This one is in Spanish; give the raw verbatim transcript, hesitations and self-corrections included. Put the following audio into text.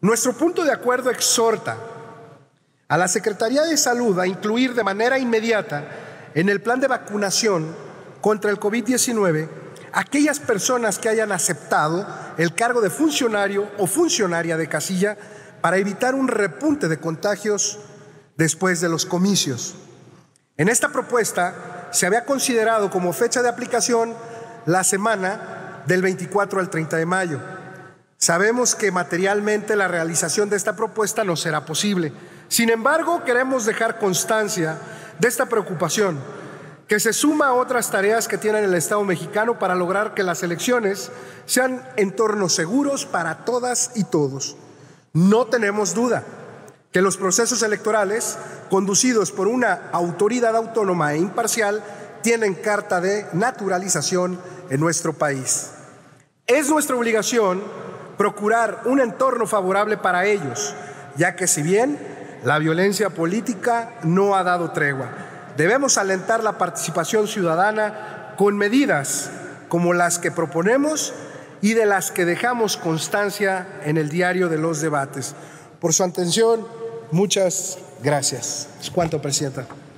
Nuestro punto de acuerdo exhorta a la Secretaría de Salud a incluir de manera inmediata en el plan de vacunación contra el COVID diecinueve aquellas personas que hayan aceptado el cargo de funcionario o funcionaria de casilla para evitar un repunte de contagios después de los comicios. En esta propuesta se había considerado como fecha de aplicación la semana del veinticuatro al treinta de mayo. Sabemos que materialmente la realización de esta propuesta no será posible. Sin embargo, queremos dejar constancia de esta preocupación, que se suma a otras tareas que tiene el Estado mexicano para lograr que las elecciones sean entornos seguros para todas y todos. No tenemos duda que los procesos electorales, conducidos por una autoridad autónoma e imparcial, tienen carta de naturalización en nuestro país. Es nuestra obligación procurar un entorno favorable para ellos, ya que si bien la violencia política no ha dado tregua, debemos alentar la participación ciudadana con medidas como las que proponemos y de las que dejamos constancia en el diario de los debates. Por su atención, muchas gracias. Es cuanto, Presidenta.